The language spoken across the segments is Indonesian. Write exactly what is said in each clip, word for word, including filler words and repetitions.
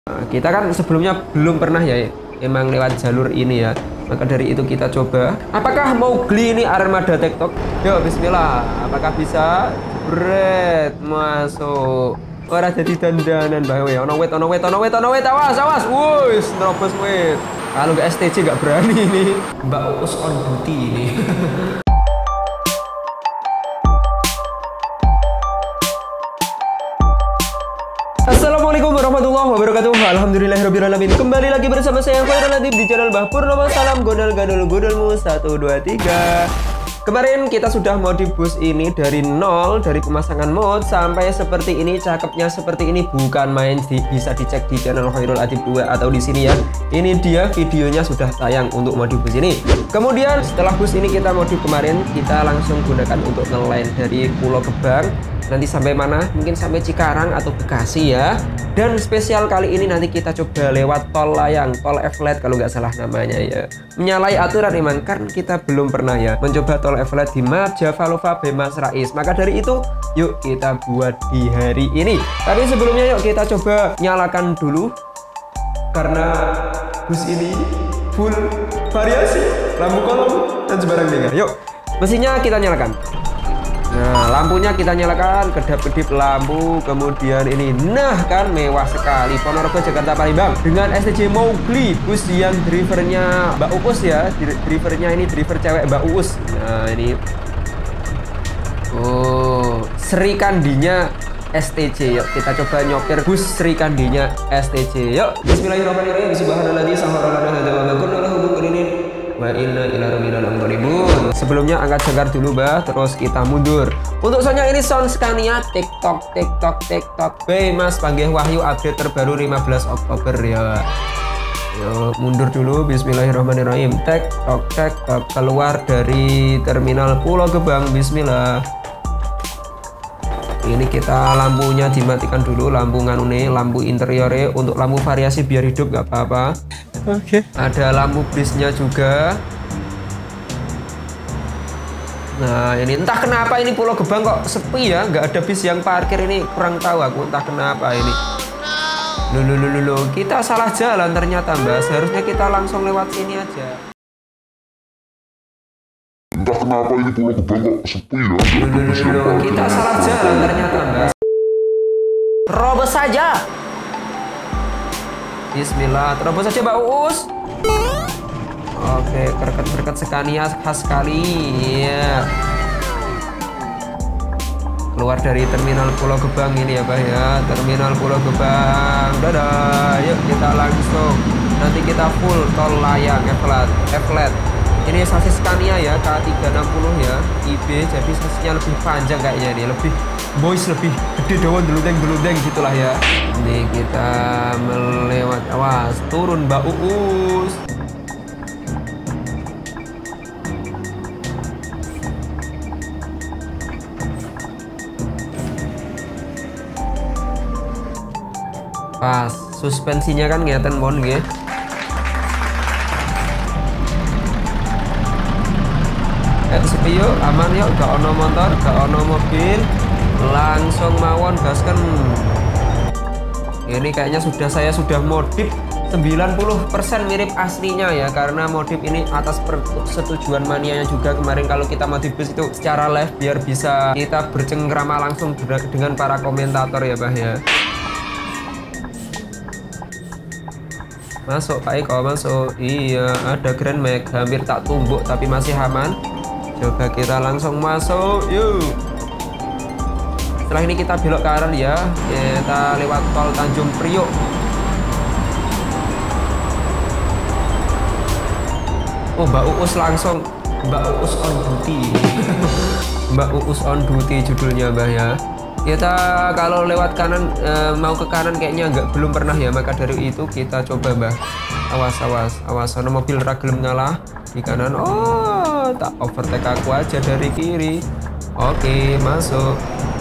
Nah, kita kan sebelumnya belum pernah ya emang lewat jalur ini ya, maka dari itu kita coba. Apakah mau geli ini armada TikTok? Yo bismillah, apakah bisa? Bret, masuk. Ora jadi dandanan bae we. Ono wet, ono wet, ono wet, ono wet, awas, awas. Wuis, nerobos wet. Kalau nggak S T C nggak berani ini. Mbak Uus on duty ini. Assalamualaikum warahmatullahi wabarakatuh. Alhamdulillahirabbil alamin. Kembali lagi bersama saya Khairul Latif di channel Mbah Purnomo. Salam godal gadul godalmu satu dua tiga. Kemarin kita sudah modif bus ini dari nol, dari pemasangan mod sampai seperti ini, cakepnya seperti ini, bukan main. Di, bisa dicek di channel Khairul Latif dua atau di sini ya. Ini dia videonya sudah tayang untuk modif bus ini. Kemudian setelah bus ini kita modif kemarin, kita langsung gunakan untuk nge-line dari Pulau Gebang. Nanti sampai mana? Mungkin sampai Cikarang atau Bekasi ya. Dan spesial kali ini nanti kita coba lewat tol layang, tol F-Flat kalau nggak salah namanya ya. Menyalahi aturan iman, karena kita belum pernah ya mencoba tol F-Flat di map Javalova Bemas Rais. Maka dari itu, yuk kita buat di hari ini. Tapi sebelumnya yuk kita coba nyalakan dulu, karena bus ini full variasi, lampu kolong dan sembarang dengar. Yuk, mesinnya kita nyalakan. Nah, lampunya kita nyalakan, kedap-kedip lampu, kemudian ini, nah kan mewah sekali. Ponorogo Jakarta Palembang dengan S T J Mowgli, bus yang drivernya Mbak Uus ya, drivernya ini driver cewek Mbak Uus. Nah ini, oh Sri Kandinya S T J. Yuk kita coba nyopir bus Sri Kandinya S T J. Yuk, Bismillahirrahmanirrahim. Subhanalladzi sakhkhara lana hadza wa ma kunna lahu muqrinin. Wa inna ila rabbina lamunqalibun. Sebelumnya angkat jangkar dulu, Mbah, terus kita mundur. Untuk soundnya ini sound Scania TikTok TikTok TikTok. Be Mas panggih Wahyu update terbaru lima belas Oktober ya. Yuk, mundur dulu. Bismillahirrahmanirrahim. TikTok TikTok keluar dari terminal Pulau Gebang. Bismillah. Ini kita lampunya dimatikan dulu, lampu nganune, lampu interiore. Untuk lampu variasi biar hidup nggak apa-apa. Oke. Okay. Ada lampu bisnya juga. Nah ini entah kenapa ini Pulau Gebang kok sepi ya, nggak ada bis yang parkir ini, kurang tahu aku entah kenapa ini. Lulu lulu lulu, kita salah jalan ternyata Mbak, seharusnya kita langsung lewat sini aja. Entah kenapa ini Pulau Gebang kok sepi ya. Lulu lulu lulu, kita salah jalan ternyata Mbak. Terobos saja. Bismillah, terobos saja Mbak Uus. Oke, berkat-berkat Scania khas sekali ya. Keluar dari terminal Pulau Gebang ini ya Mbak ya. Terminal Pulau Gebang. Dadah, yuk kita langsung. Nanti kita full tol layang F-Flat. F-Flat. Ini sasis Scania ya, K tiga enam puluh ya, I B. Jadi sasisnya lebih panjang kayaknya nih, lebih boys, lebih gede daun deludeng-deludeng gitulah ya. Ini kita melewat, awas turun Mbak Uus. Pas suspensinya kan ngeten mon nggih. Eh sepi yuk, aman yuk, gak ono motor, gak ono mobil, langsung mawon gaskan. Ini kayaknya sudah saya sudah modif sembilan puluh persen mirip aslinya ya, karena modif ini atas persetujuan manianya juga. Kemarin kalau kita modif bus itu secara live biar bisa kita bercengkrama langsung dengan para komentator ya Bah ya. Masuk Pak Eko, masuk. Iya, ada Grand Mag, hampir tak tumbuk tapi masih aman. Coba kita langsung masuk, yuk. Setelah ini kita belok ke kanan ya, kita lewat tol Tanjung Priok. Oh Mbak Uus langsung, Mbak Uus on duty. Mbak Uus on duty judulnya Mbak ya. Kita kalau lewat kanan e, mau ke kanan kayaknya nggak belum pernah ya, maka dari itu kita coba Mbak. Awas awas awas, sana mobil ragilem nyala di kanan. Oh tak overtake aku aja dari kiri. Oke masuk.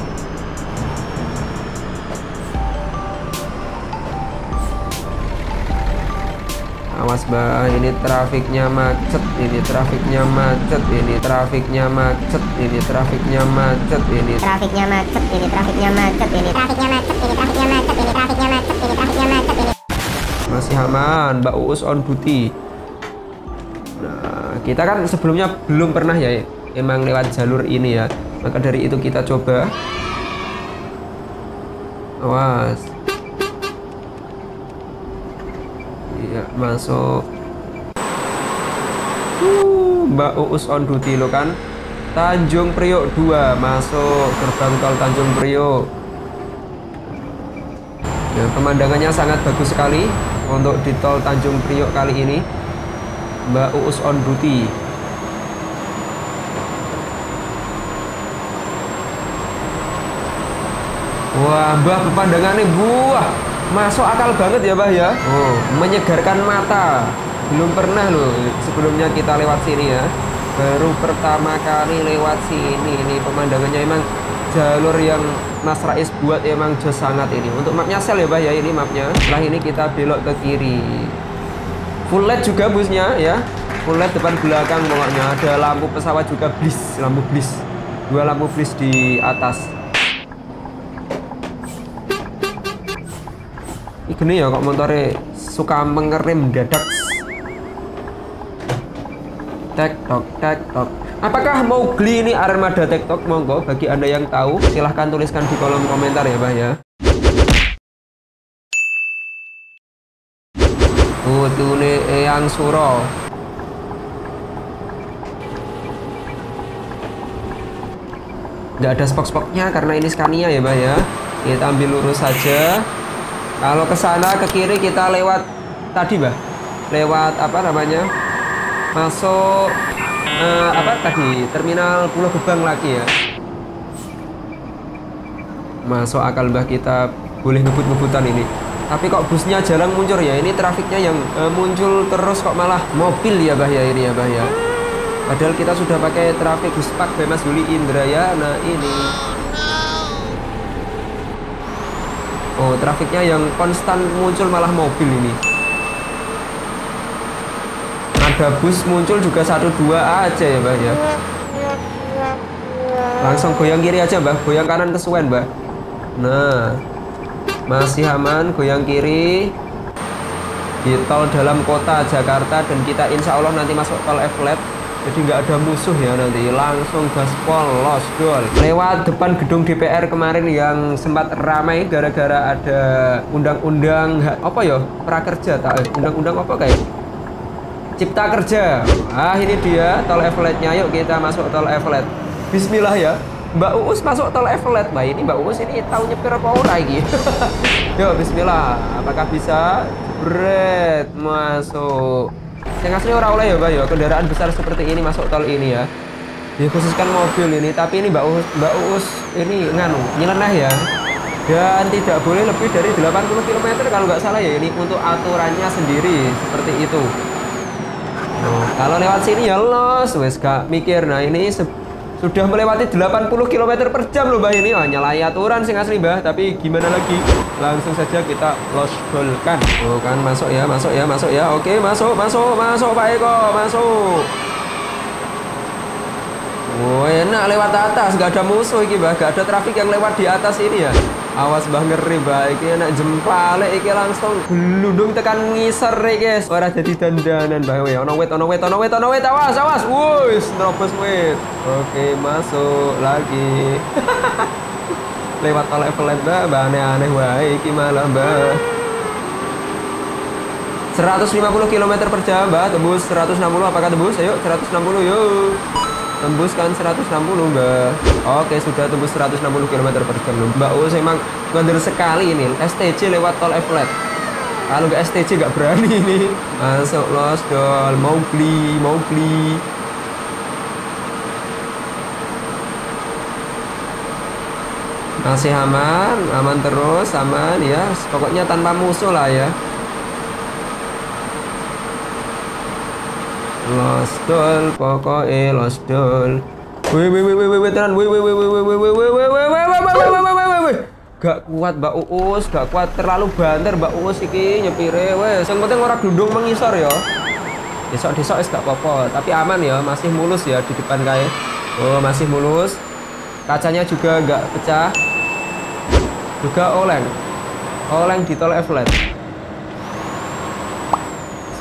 Awas Mbak, ini trafiknya macet, ini trafiknya macet, ini trafiknya macet, ini trafiknya macet, ini trafiknya macet, ini trafiknya macet, ini trafiknya macet, ini trafiknya macet, ini trafiknya macet, ini trafiknya macet, ini trafiknya macet, ini Masih aman, Mbak Uus on duty. Nah, kita kan sebelumnya belum pernah ya emang lewat jalur ini ya. Maka dari itu kita coba. Awas. Iya, masuk. Uh, Mbak Uus on duty lo kan. Tanjung Priok dua masuk gerbang tol Tanjung Priok. Ya, pemandangannya sangat bagus sekali untuk di tol Tanjung Priok kali ini. Mbak Uus on duty. Wah, Mbah, pemandangannya buah masuk akal banget ya, Mbah ya. Oh, menyegarkan mata. Belum pernah loh sebelumnya kita lewat sini ya. Baru pertama kali lewat sini. Ini pemandangannya emang jalur yang Mas Rais buat emang jos sangat ini. Untuk mapnya sel ya, Mbah ya, ini mapnya. Setelah ini kita belok ke kiri. Full L E D juga busnya ya. Full L E D depan belakang pokoknya. Ada lampu pesawat juga blis, lampu blis. Dua lampu blis di atas. Gini ya kok motornya suka mengerem mendadak. Tektok tektok. Apakah mau beli ini armada tektok? Monggo bagi Anda yang tahu silahkan tuliskan di kolom komentar ya, Mbah ya. Putune Eyang Suro. Nggak ada spok-spoknya karena ini Scania ya, Mbah ya. Kita ambil lurus saja. Kalau ke sana ke kiri kita lewat tadi, Mbah. Lewat apa namanya? Masuk eh, apa tadi? Terminal Pulau Gebang lagi ya. Masuk akal, Mbah, kita boleh ngebut-ngebutan ini. Tapi kok busnya jarang muncul ya. Ini trafiknya yang eh, muncul terus kok malah mobil ya, Mbah ya, ini ya, Mbah ya. Padahal kita sudah pakai trafik Buspak Mas Yuli Indrayana ini. Oh, trafiknya yang konstan muncul malah mobil ini. Ada bus muncul juga satu dua aja ya, Mbah ya. Langsung goyang kiri aja, Mbah. Goyang kanan kesuwen, Mbah. Nah, masih aman, goyang kiri di tol dalam kota Jakarta. Dan kita insya Allah nanti masuk tol F-Flat. Jadi nggak ada musuh ya nanti, langsung gaspol los dol. Lewat depan gedung D P R kemarin yang sempat ramai gara-gara ada undang-undang apa ya, prakerja tak undang-undang apa kayak Cipta Kerja. Ah, ini dia tol F-Flat-nya. Yuk kita masuk tol F-Flat. Bismillah ya. Mbak Uus masuk tol F-Flat. Mbak ini Mbak Uus ini tahu nyepir apa ora iki? Yuk bismillah. Apakah bisa? Bret masuk. Yang asli orang oleh ya, Mbak ya, kendaraan besar seperti ini masuk tol ini ya. Dikhususkan mobil ini, tapi ini Mbak Uus, Mbak Uus ini nganu, nyeleneh ya. Dan tidak boleh lebih dari delapan puluh kilometer kalau nggak salah ya, ini untuk aturannya sendiri seperti itu. Nah, kalau lewat sini ya los, wes gak mikir. Nah, ini sudah melewati delapan puluh kilometer per jam loh, Mbak ini. Oh, nyalahi aturan sih asli, Mbak, tapi gimana lagi? Langsung saja kita losbolkan. Oh kan, masuk ya, masuk ya, masuk ya. Oke, masuk, masuk, masuk Pak Eko, masuk. Oh, enak lewat atas, gak ada musuh iki, Mbak. Gak ada trafik yang lewat di atas ini ya. Awas, Mbah, ngeri, Mbak. Iki enak jempale iki langsung gelundung tekan ngisor guys. Ora jadi dandanan, Mbak. Weh, ono wet, ono wet, ono wet, ono wet. Awas, awas. Wuss, nerobos wet. Oke, masuk lagi. Lewat tol F-Flat, Mbak. Mbak aneh-aneh wae iki malah, Mbak. seratus lima puluh kilometer per jam, Mbak. Tembus seratus enam puluh, apakah tembus? Ayo, seratus enam puluh, yuk. Tembus kan seratus enam puluh, Mbak. Oke, sudah tembus seratus enam puluh kilometer per jam loh. Mbak Uus emang ngonder sekali ini. S T C lewat tol F-Flat. Kalau nggak S T C nggak berani ini. Masuk los dol, mau beli, mau beli. Masih aman, aman terus, aman ya. Pokoknya tanpa musuh lah ya. Los dol, pokoknya los dol. Wih, wih, wih, wih, wih, wih, tenan, wih, wih, wih, wih, wih, wih, wih, wih, wih, wih, wih, wih, wih, wih, wih, gak kuat Mbak Uus, gak kuat, terlalu banter Mbak Uus iki nyepire, wes. Yang penting orang dudung mengisor ya. Besok-besok es gak apa-apa, tapi aman ya, masih mulus ya di depan kayak. Oh, masih mulus. Kacanya juga gak pecah. Juga oleng. Oleng di tol F-Flat.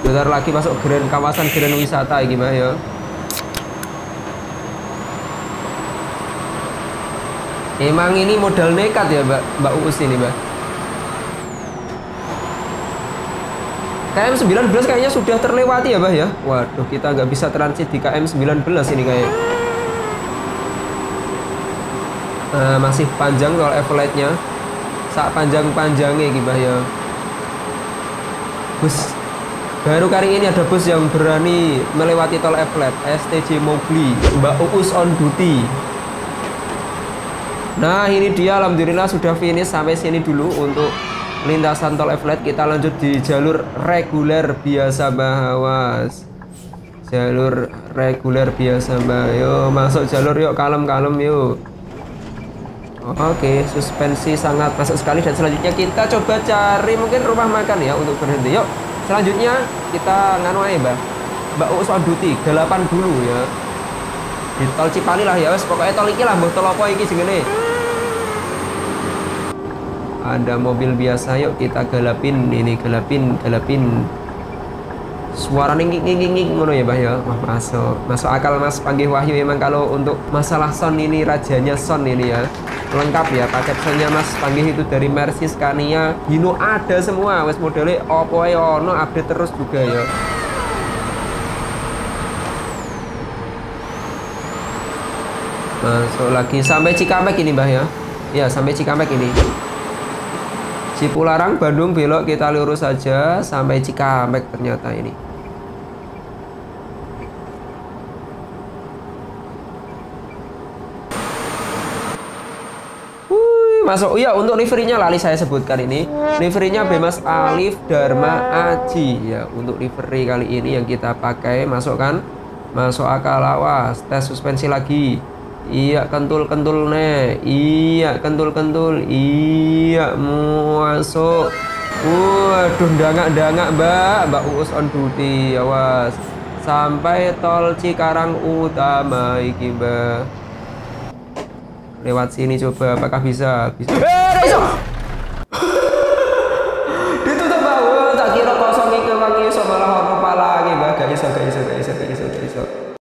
Bentar lagi masuk grand kawasan grand wisata iki Mbah ya. Emang ini modal nekat ya Mbak Mbak Uus ini Mbak. K M sembilan belas kayaknya sudah terlewati ya Mbah ya. Waduh, kita nggak bisa transit di K M sembilan belas ini kayaknya. Nah, masih panjang tol Everlight-nya. Sak panjang-panjangnya gitu Mbah ya. Bus baru kali ini ada bus yang berani melewati tol Everlight, S T J Mowgli, Mbak Uus on duty. Nah, ini dia alhamdulillah sudah finish sampai sini dulu untuk lintasan tol Everlight. Kita lanjut di jalur reguler biasa Mbah, awas. Jalur reguler biasa Mbah. Yuk masuk jalur yuk, kalem-kalem yuk. Oke, suspensi sangat masuk sekali. Dan selanjutnya kita coba cari mungkin rumah makan ya untuk berhenti. Yuk, selanjutnya kita nganu aja Mbak Mbak Uus on duty, delapan dulu ya. Di tol Cipali lah ya, wes pokoknya tol iki lah, mbah tol apa iki jenenge. Ada mobil biasa, yuk kita gelapin ini, gelapin, gelapin. Suara ningking ningking ningking ngono ya, Mbah ya. Wah, masuk. Masuk akal Mas Panggih Wahyu emang kalau untuk masalah sound ini rajanya sound ini ya. Lengkap ya, paket soundnya Mas Panggih itu dari Mercy, Scania, Hino ada semua. Wes modelnya opo ae ono, update terus juga ya. Masuk lagi sampai Cikampek ini Mbah ya. Ya, sampai Cikampek ini. Cipularang, Bandung belok kita lurus saja sampai Cikampek ternyata ini. Wuih, masuk. Iya, untuk liverynya lali saya sebutkan ini. Liverynya Bemas Alif Dharma Aji ya. Untuk livery kali ini yang kita pakai, masukkan. Masuk akal, awas. Tes suspensi lagi. Iya, kentul-kentul nih. Iya, kentul-kentul. Iya, masuk. Waduh, dangak-dangak Mbak. Mbak Uus on duty. Awas. Sampai tol Cikarang Utama iki Mbak. Lewat sini coba, apakah bisa? Bisa. Eh, iso. Ditutup Mbak. Oh, tak kira kosong iki wangi iso malah ono pala lagi Mbak. Gak iso, gak iso, gak iso, gak iso, gak iso.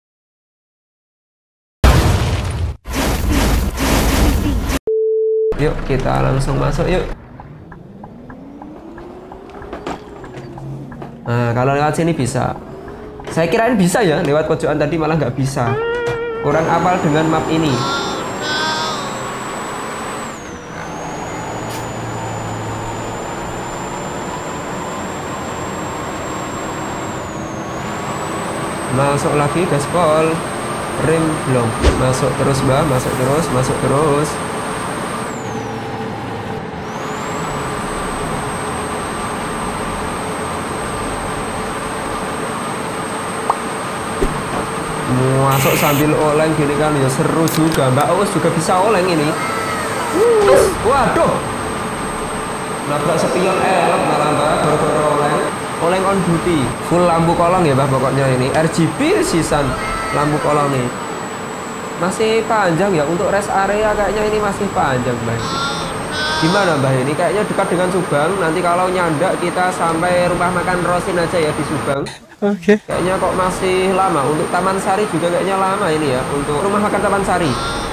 Yuk kita langsung masuk yuk. Nah, kalau lewat sini bisa. Saya kirain bisa ya, lewat pojokan tadi malah nggak bisa. Kurang apal dengan map ini. Masuk lagi gaspol. Rem belum. Masuk terus Mbak, masuk terus, masuk terus. Masuk sambil oleng gini kan ya seru juga. Mbak Uus juga bisa oleng ini. Waduh, nabrak spion elok malah Mbak, gara-gara oleng. Oleng on duty, full lampu kolong ya Mbak pokoknya ini. R G B sisan lampu kolong nih. Masih panjang ya untuk rest area, kayaknya ini masih panjang Mbak. Gimana Mbak ini? Kayaknya dekat dengan Subang. Nanti kalau nyandak kita sampai rumah makan Rosin aja ya di Subang. Oke. Okay. Kayaknya kok masih lama. Untuk Taman Sari juga kayaknya lama ini ya. Untuk rumah makan Taman Sari.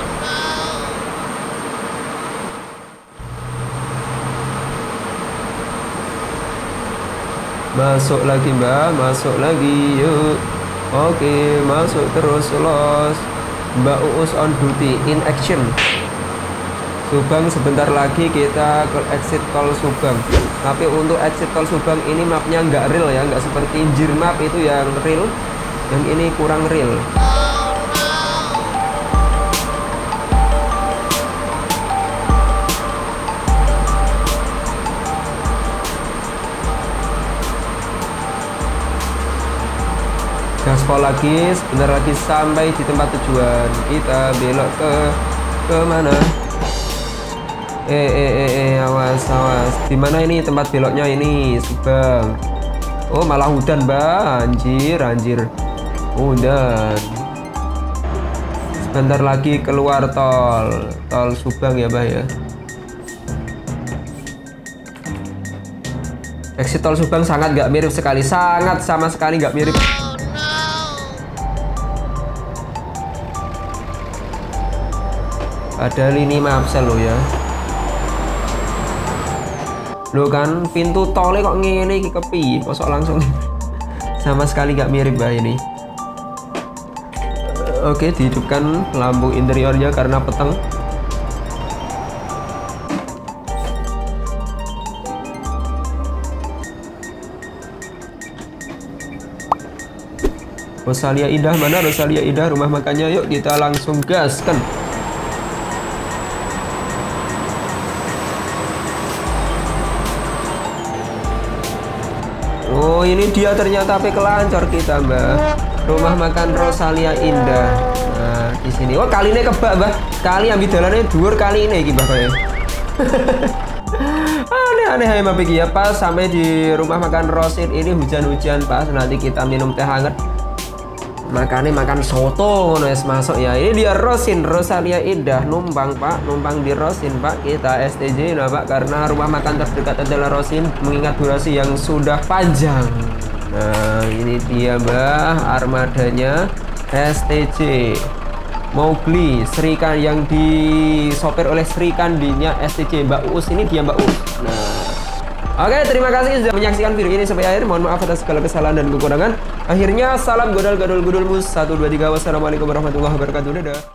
Masuk lagi Mbak, masuk lagi yuk. Oke, masuk terus los. Mbak Uus on duty in action. Subang sebentar lagi kita ke exit tol Subang. Tapi untuk exit tol Subang ini mapnya nggak real ya, nggak seperti Injir map itu yang real. Yang ini kurang real. Gaspol lagi, sebentar lagi sampai di tempat tujuan. Kita belok ke ke mana? Eh, eh, eh, eh, awas, awas. Di mana ini tempat beloknya ini? Subang. Oh, malah hujan, Mbak. Anjir, anjir. Hujan. Sebentar lagi keluar tol. Tol Subang ya, Mbak ya. Exit tol Subang sangat nggak mirip sekali, sangat sama sekali nggak mirip. Padahal ini Mapsel lo ya. Lo kan pintu tolnya kok ngene iki kepi, kosok langsung. Sama sekali nggak mirip bah ini. Oke, dihidupkan lampu interiornya karena petang. Rosalia Indah, mana Rosalia Indah rumah makannya? Yuk kita langsung gaskan. Oh, ini dia ternyata P kelancor kita, Mbak. Rumah makan Rosalia Indah. Nah, di sini. Wah, kali ini kebak, Mbak. Kali ambil jalannya dhuwur kali ini iki, Mbak. Aneh-aneh ya, Mbak Piki ya. Pas sampai di rumah makan Rosin ini hujan-hujan, pas nanti kita minum teh hangat. Makannya makan soto ngono es masuk ya. Ini dia Rosin Rosalia Indah, numpang Pak, numpang di Rosin Pak. Kita S T J nah Pak, karena rumah makan terdekat adalah Rosin, mengingat durasi yang sudah panjang. Nah ini dia Mbah, armadanya S T J Mowgli Sri Kandi yang disopir oleh Sri Kandinya S T J Mbak Uus. Ini dia Mbak Uus. Nah oke, terima kasih sudah menyaksikan video ini sampai akhir. Mohon maaf atas segala kesalahan dan kekurangan. Akhirnya, salam godal gadul gudulmu satu dua tiga. Wassalamualaikum warahmatullahi wabarakatuh. Dadah.